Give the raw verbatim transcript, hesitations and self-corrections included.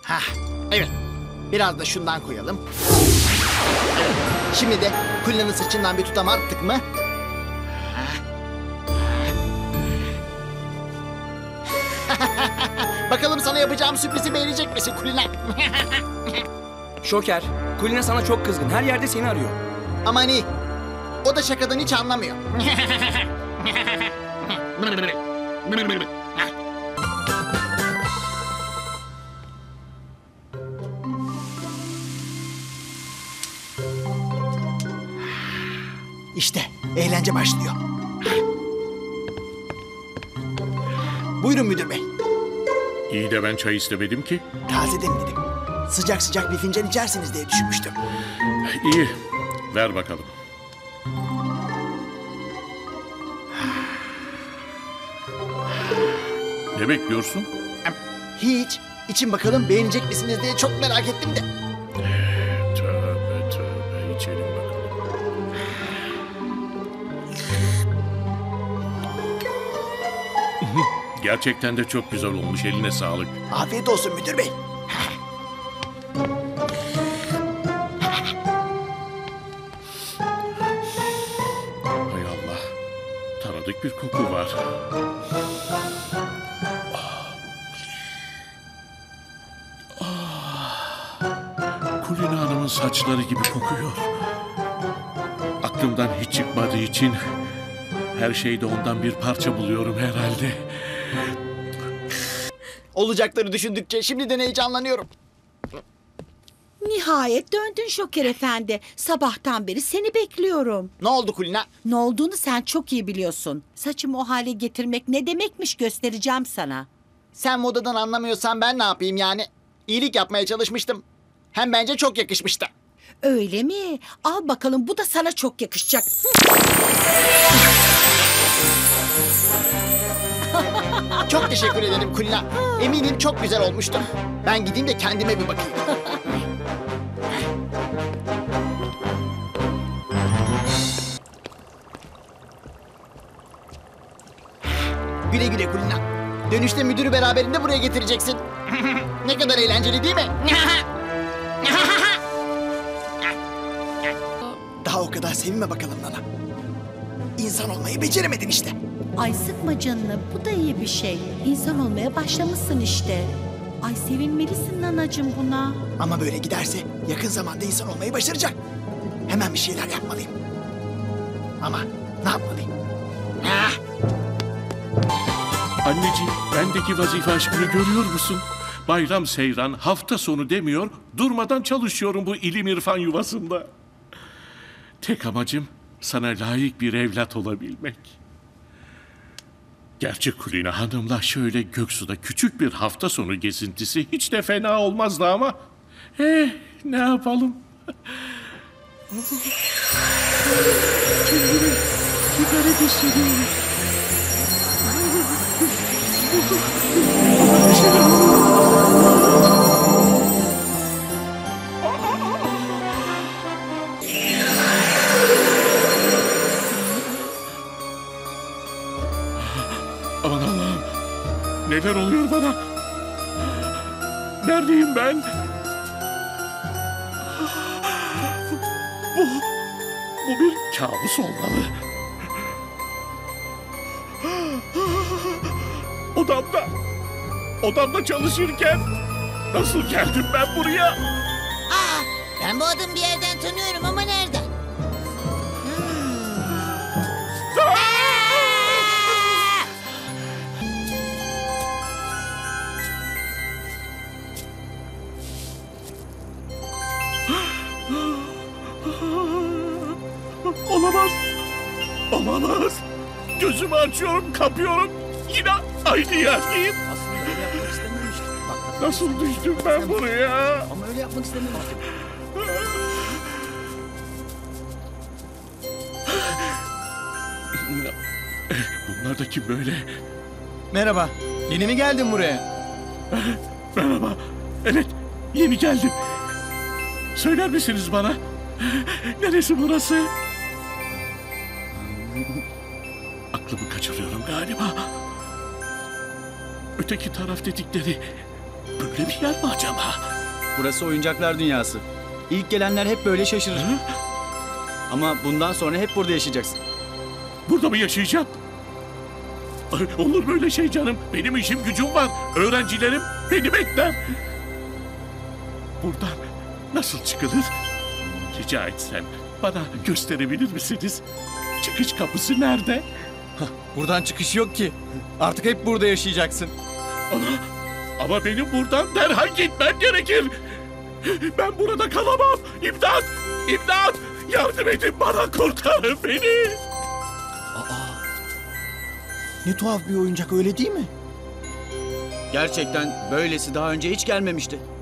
Hah, evet. Biraz da şundan koyalım. Evet. Şimdi de Kulina'nın saçından bir tutam attık mı? Bakalım sana yapacağım sürprizi beğenecek misin Kulina? Şoker, Kulina sana çok kızgın. Her yerde seni arıyor. Aman iyi. O da şakadan hiç anlamıyor. İşte eğlence başlıyor. Buyurun müdür bey. İyi de ben çay istemedim ki. Taze demledim. Sıcak sıcak bir fincan içersiniz diye düşünmüştüm. İyi, ver bakalım. Ne bekliyorsun? Hiç. İçin bakalım beğenecek misiniz diye çok merak ettim de. Tövbe tövbe, içelim bakalım. Gerçekten de çok güzel olmuş, eline sağlık. Afiyet olsun müdür bey. Hay Allah, tanıdık bir koku var. Kulina Hanım'ın saçları gibi kokuyor. Aklımdan hiç çıkmadığı için her şeyde ondan bir parça buluyorum herhalde. Olacakları düşündükçe şimdiden heyecanlanıyorum. Nihayet döndün Şoker Efendi. Sabahtan beri seni bekliyorum. Ne oldu Kulina? Ne olduğunu sen çok iyi biliyorsun. Saçımı o hale getirmek ne demekmiş göstereceğim sana. Sen modadan anlamıyorsan ben ne yapayım yani? İyilik yapmaya çalışmıştım. Hem bence çok yakışmıştı. Öyle mi? Al bakalım, bu da sana çok yakışacak. Çok teşekkür ederim Kulina. Eminim çok güzel olmuştur. Ben gideyim de kendime bir bakayım. Güle güle Kulina. Dönüşte müdürü beraberinde buraya getireceksin. Ne kadar eğlenceli değil mi? Daha o kadar sevinme bakalım Nana. İnsan olmayı beceremedin işte. Ay sıkma canını, bu da iyi bir şey. İnsan olmaya başlamışsın işte. Ay sevinmelisin nanacığım buna. Ama böyle giderse yakın zamanda insan olmayı başaracak. Hemen bir şeyler yapmalıyım. Ama ne yapmalıyım? Ah! Anneciğim, bendeki vazife aşkını görüyor musun? Bayram seyran, hafta sonu demiyor, durmadan çalışıyorum bu ilim irfan yuvasında. Tek amacım sana layık bir evlat olabilmek. Gerçi Kulina Hanım'la şöyle Göksu'da küçük bir hafta sonu gezintisi hiç de fena olmazdı ama... Eh, ne yapalım? Kendimi bir garip hissediyorum. Aman Allah'ım, neler oluyor bana? Neredeyim ben? Bu, bu bir kabus olmalı. Odamda, odamda çalışırken nasıl geldim ben buraya? Aa, ben bu adamı bir yerden tanıyorum ama nereden? Olamaz. Olamaz. Gözümü açıyorum, kapıyorum. Yine aynı yerdeyim. Aslında öyle yapmak istememiştim. Bak, Nasıl düştüm ben buraya? ama öyle yapmak istememiştim. Bunlar da kim böyle? Merhaba. Yeni mi geldin buraya? Merhaba. Evet, yeni geldim. Söyler misiniz bana? Neresi burası? Aklımı kaçırıyorum galiba. Öteki taraf dedikleri Böyle bir yer mi acaba? Burası oyuncaklar dünyası. İlk gelenler hep böyle şaşırır. Ama bundan sonra hep burada yaşayacaksın. Burada mı yaşayacağım? Ay, olur böyle şey canım. Benim işim gücüm var. Öğrencilerim beni bekler. Buradan nasıl çıkılır? Rica etsem bana gösterebilir misiniz? Çıkış kapısı nerede? Buradan çıkış yok ki. Artık hep burada yaşayacaksın. Ama, ama benim buradan derhal gitmem gerekir. Ben burada kalamam. İmdat! İmdat! Yardım edin bana, kurtarın beni. Ne tuhaf bir oyuncak, öyle değil mi? Gerçekten böylesi daha önce hiç gelmemişti.